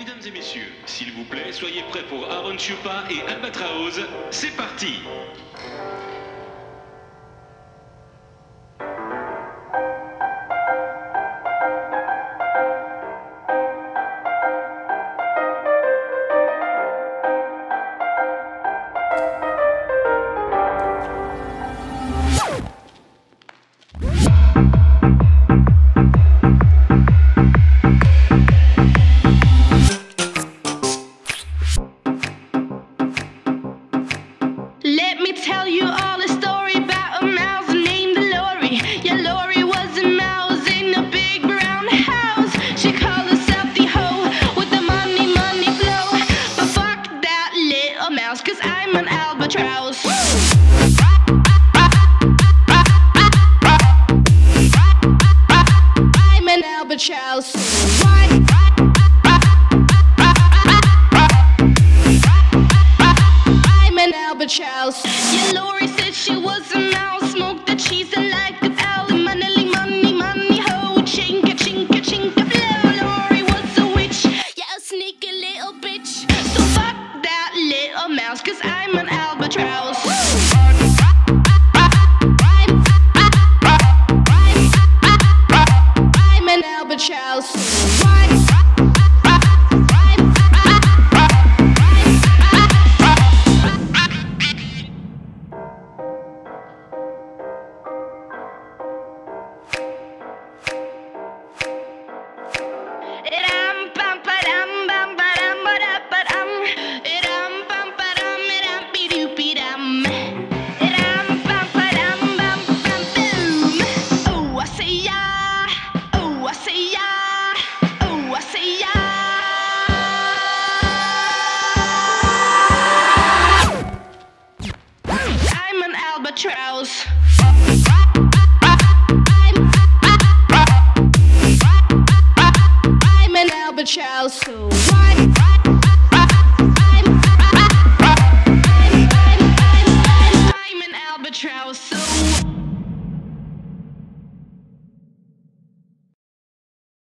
Mesdames et messieurs, s'il vous plaît, soyez prêts pour Aaron Chupa et Albatraoz. C'est parti! Let me tell you all a story about a mouse named Lori. Yeah, Lori was a mouse in a big brown house. She called herself the hoe with the money, money flow. But fuck that little mouse, 'cause I'm an albatross. I'm an albatross. Albatross. Yeah, Lori said she was a mouse, smoked the cheese and like a owl. Money, money, money, ho, chinka, chinka, chinka, blow. Lori was a witch, yeah, a sneaky little bitch. So fuck that little mouse, 'cause I'm an albatross. I'm an albatross. Albatross. I'm an albatross.